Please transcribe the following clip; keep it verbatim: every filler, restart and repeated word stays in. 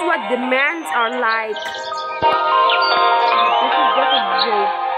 what demands are like. This is just a joke.